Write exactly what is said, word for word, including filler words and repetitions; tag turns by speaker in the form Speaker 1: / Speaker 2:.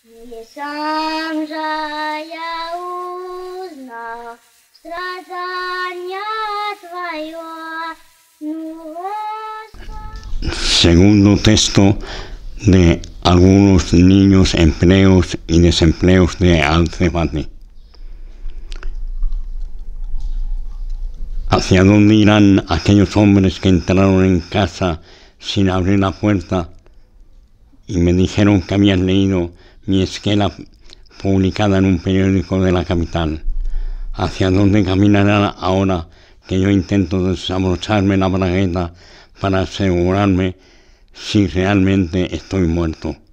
Speaker 1: Nie sam ja uzna stradania Твоего.
Speaker 2: Segundo texto de algunos niños empleos y desempleos de Alcebati. ¿Hacia dónde irán aquellos hombres que entraron en casa sin abrir la puerta y me dijeron que habían leído mi esquela publicada en un periódico de la capital? ¿Hacia dónde caminarán ahora que yo intento desabrocharme la bragueta para asegurarme si realmente estoy muerto?